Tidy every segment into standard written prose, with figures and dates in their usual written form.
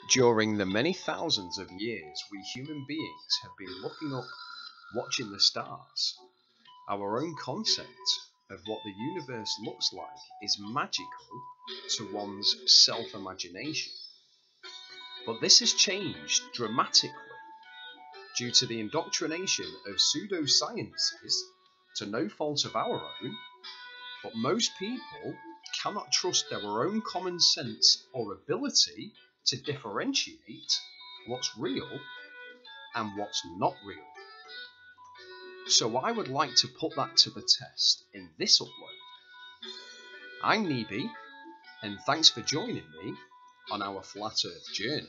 During the many thousands of years we human beings have been looking up, watching the stars, our own concept of what the universe looks like is magical to one's self-imagination. But this has changed dramatically due to the indoctrination of pseudosciences to no fault of our own, but most people cannot trust their own common sense or ability to differentiate what's real and what's not real. So I would like to put that to the test in this upload. I'm Nee B, and thanks for joining me on our Flat Earth journey.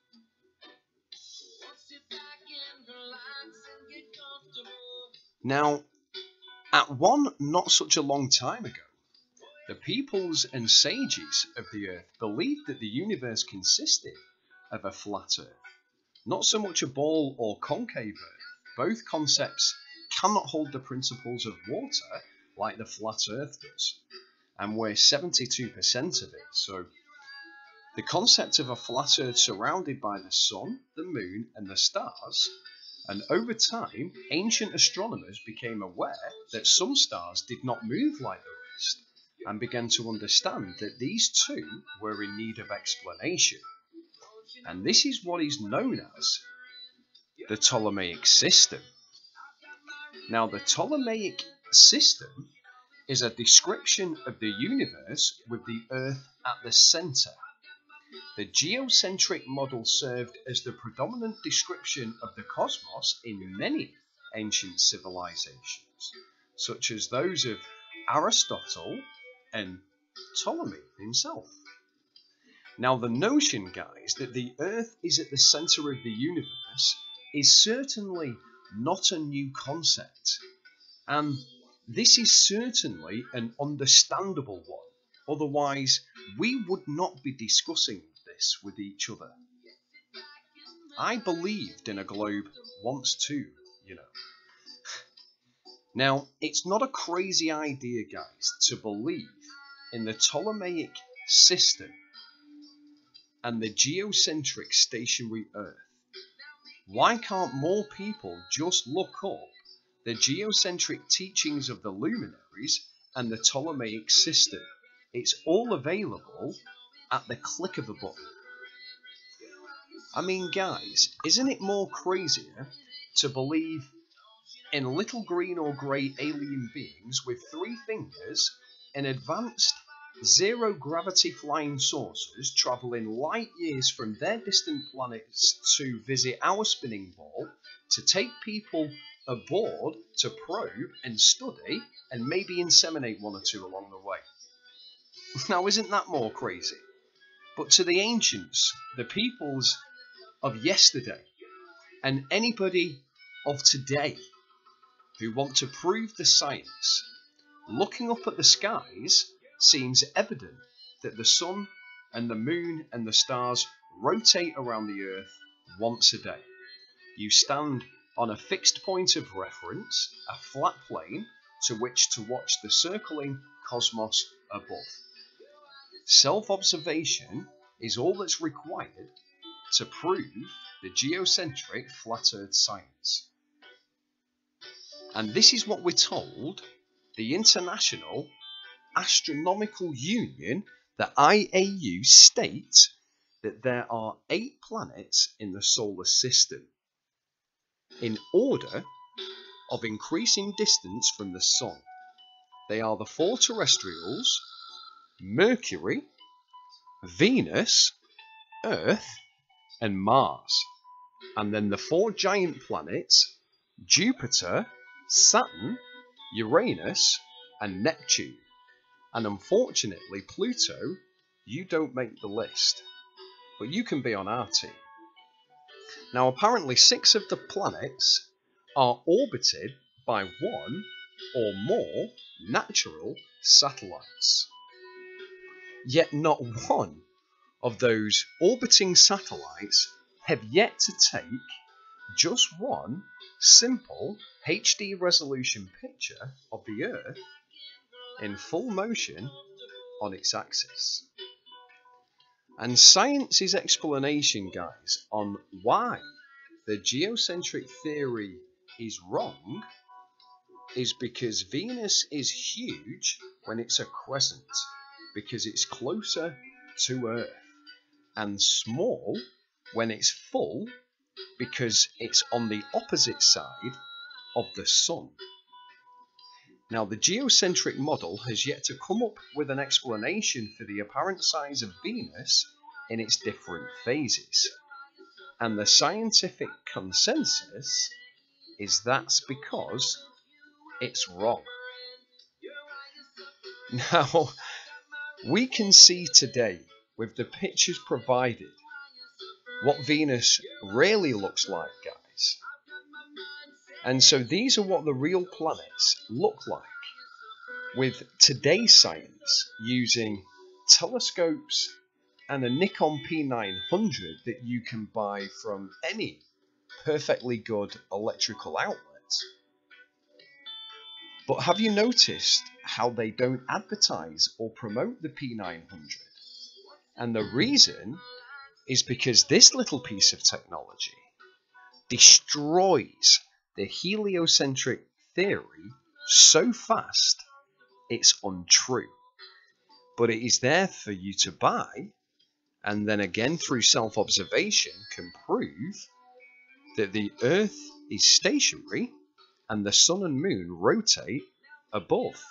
Now, at one not such a long time ago, the peoples and sages of the earth believed that the universe consisted of a flat earth, not so much a ball or concave earth. Both concepts cannot hold the principles of water like the flat earth does, and we're 72% of it. So the concept of a flat earth surrounded by the sun, the moon and the stars, and over time ancient astronomers became aware that some stars did not move like the rest, and began to understand that these too were in need of explanation. And this is what is known as the Ptolemaic system. Now, the Ptolemaic system is a description of the universe with the Earth at the centre. The geocentric model served as the predominant description of the cosmos in many ancient civilizations, such as those of Aristotle and Ptolemy himself. Now, the notion, guys, that the Earth is at the centre of the universe is certainly not a new concept, and this is certainly an understandable one. Otherwise, we would not be discussing this with each other. I believed in a globe once too, you know. Now, it's not a crazy idea, guys, to believe in the Ptolemaic system and the geocentric stationary Earth. Why can't more people just look up the geocentric teachings of the luminaries and the Ptolemaic system? It's all available at the click of a button. I mean, guys, isn't it more crazier to believe in little green or grey alien beings with 3 fingers in advanced zero-gravity flying saucers travelling light years from their distant planets to visit our spinning ball, to take people aboard to probe and study and maybe inseminate 1 or 2 along the way? Now, isn't that more crazy? But to the ancients, the peoples of yesterday, and anybody of today who want to prove the science, looking up at the skies seems evident that the sun and the moon and the stars rotate around the earth once a day. You stand on a fixed point of reference, a flat plane, to which to watch the circling cosmos above. Self-observation is all that's required to prove the geocentric flat earth science. And this is what we're told the International Astronomical Union, the IAU, states that there are 8 planets in the solar system. In order of increasing distance from the sun, they are the 4 terrestrials: Mercury, Venus, Earth and Mars, and then the 4 giant planets: Jupiter, Saturn, Uranus and Neptune. And unfortunately, Pluto, you don't make the list, but you can be on our team. Now, apparently 6 of the planets are orbited by 1 or more natural satellites. Yet not one of those orbiting satellites have yet to take just one simple HD resolution picture of the Earth in full motion on its axis. And science's explanation, guys, on why the geocentric theory is wrong is because Venus is huge when it's a crescent, because it's closer to Earth, and small when it's full, because it's on the opposite side of the Sun. Now, the geocentric model has yet to come up with an explanation for the apparent size of Venus in its different phases. And the scientific consensus is that's because it's wrong. Now, we can see today with the pictures provided what Venus really looks like, guys. And so these are what the real planets look like with today's science, using telescopes and a Nikon P900 that you can buy from any perfectly good electrical outlet. But have you noticed how they don't advertise or promote the P900? And the reason is because this little piece of technology destroys the heliocentric theory so fast it's untrue. But it is there for you to buy, and then again through self-observation can prove that the Earth is stationary and the Sun and Moon rotate above.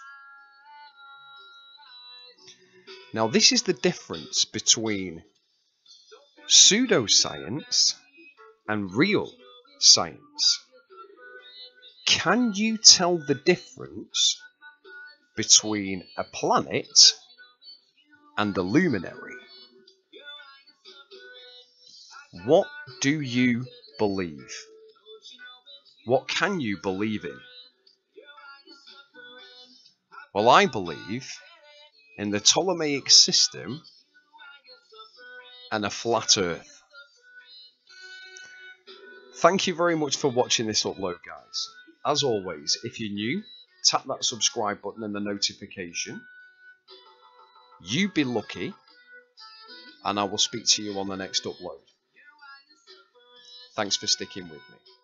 Now, this is the difference between pseudoscience and real science. Can you tell the difference between a planet and a luminary? What do you believe? What can you believe in? Well, I believe in the Ptolemaic system and a flat Earth. Thank you very much for watching this upload, guys. As always, if you're new, tap that subscribe button and the notification. You be lucky, and I will speak to you on the next upload. Thanks for sticking with me.